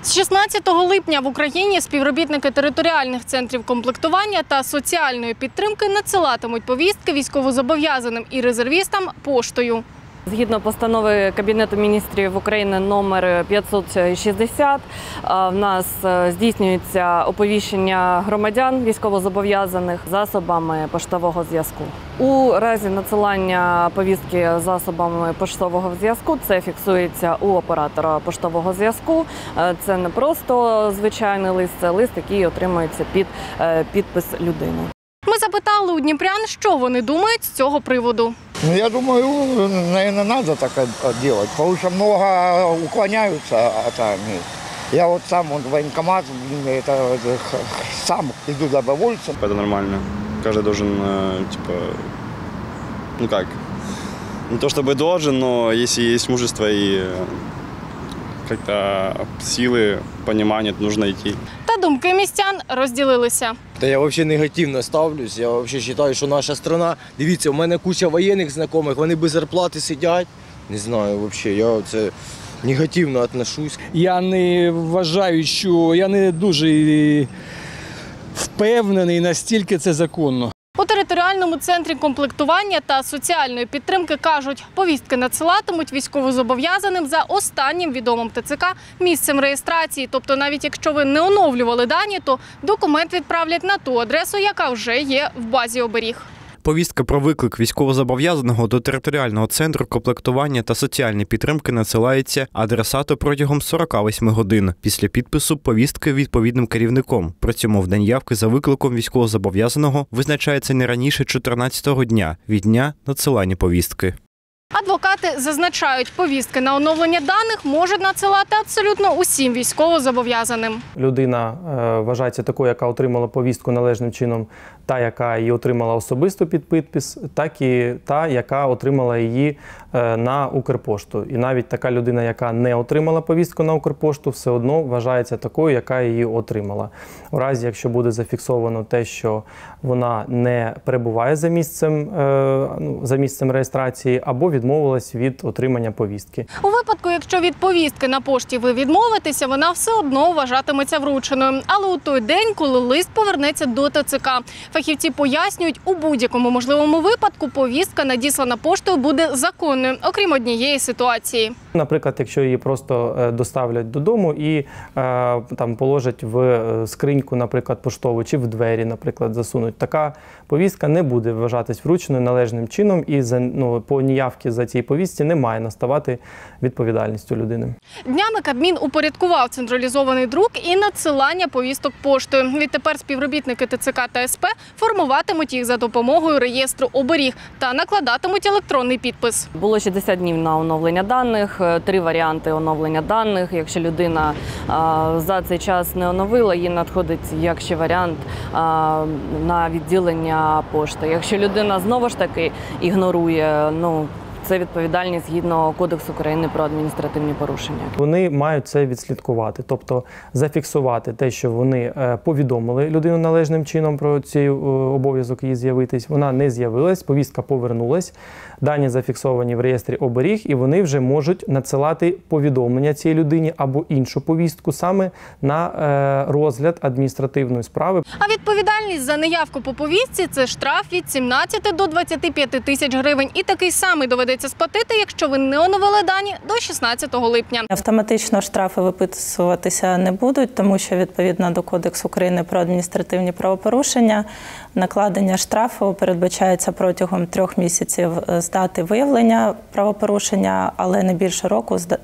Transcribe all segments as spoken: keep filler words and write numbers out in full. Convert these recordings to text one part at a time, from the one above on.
З шістнадцятого липня в Україні співробітники територіальних центрів комплектування та соціальної підтримки надсилатимуть повістки військовозобов'язаним і резервістам поштою. Згідно постанови Кабінету міністрів України номер п'ятсот шістдесят, в нас здійснюється оповіщення громадян військовозобов'язаних засобами поштового зв'язку. У разі надсилання повістки засобами поштового зв'язку це фіксується у оператора поштового зв'язку. Це не просто звичайний лист, це лист, який отримується під підпис людини. Ми запитали у дніпрян, що вони думають з цього приводу. Ну, я думаю, наверное, надо так делать, потому что много уклоняются от армии. Я вот сам вот, военкомат, это, это, сам иду добровольцем. Это нормально. Каждый должен, типа, ну как, не то чтобы должен, но если есть мужество и как-то силы, понимание, то нужно идти. Та думки містян розділилися. Та я взагалі негативно ставлюсь, я взагалі вважаю, що наша країна, дивіться, у мене куча воєнних знайомих, вони без зарплати сидять, не знаю, взагалі, я це негативно відношусь. Я не вважаю, що я не дуже впевнений, настільки це законно. У територіальному центрі комплектування та соціальної підтримки кажуть, повістки надсилатимуть військовозобов'язаним за останнім відомим ТЦК місцем реєстрації. Тобто навіть якщо ви не оновлювали дані, то документ відправлять на ту адресу, яка вже є в базі оберіг. Повістка про виклик військовозобов'язаного до територіального центру комплектування та соціальної підтримки надсилається адресату протягом сорока восьми годин після підпису повістки відповідним керівником. При цьому в день явки за викликом військовозобов'язаного визначається не раніше чотирнадцятого дня від дня надсилання повістки. Адвокати зазначають, повістки на оновлення даних можуть надсилати абсолютно усім військовозобов'язаним. Людина вважається такою, яка отримала повістку належним чином, та, яка її отримала особисто під підпис, так і та, яка отримала її на Укрпошту. І навіть така людина, яка не отримала повістку на Укрпошту, все одно вважається такою, яка її отримала. У разі, якщо буде зафіксовано те, що вона не перебуває за місцем, за місцем реєстрації або відмовилась від отримання повістки. У випадку, якщо від повістки на пошті ви відмовитеся, вона все одно вважатиметься врученою. Але у той день, коли лист повернеться до ТЦК. Фахівці пояснюють, у будь-якому можливому випадку повістка, надіслана поштою, буде законною, окрім однієї ситуації. Наприклад, якщо її просто доставлять додому і там положать в скриньку, наприклад, поштову, чи в двері, наприклад, засунуть, така повістка не буде вважатись врученою належним чином і за, ну, по неявці за цій повістці не має наставати відповідальністю людини. Днями Кабмін упорядкував централізований друк і надсилання повісток поштою. Відтепер співробітники ТЦК та СП формуватимуть їх за допомогою реєстру оберіг та накладатимуть електронний підпис. Було шістдесят днів на оновлення даних, три варіанти оновлення даних. Якщо людина а, за цей час не оновила, їй надходить як ще варіант а, на відділення пошти. Якщо людина знову ж таки ігнорує, ну, це відповідальність згідно Кодексу України про адміністративні порушення. Вони мають це відслідкувати, тобто зафіксувати те, що вони повідомили людину належним чином про цей обов'язок їй з'явитись. Вона не з'явилась, повістка повернулась, дані зафіксовані в реєстрі оберіг, і вони вже можуть надсилати повідомлення цій людині або іншу повістку саме на розгляд адміністративної справи. А відповідальність за неявку по повістці – це штраф від сімнадцяти до двадцяти п'яти тисяч гривень. І такий самий доведеться сплатити, якщо ви не оновили дані до шістнадцятого липня. Автоматично штрафи виписуватися не будуть, тому що відповідно до Кодексу України про адміністративні правопорушення накладення штрафу передбачається протягом трьох місяців з дати виявлення правопорушення, але не більше року з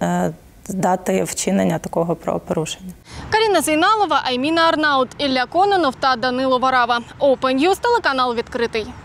дати вчинення такого правопорушення. Каріна Зейналова, Айміна Арнаут, Ілля Кононов та Данило Варава. Open News, телеканал відкритий.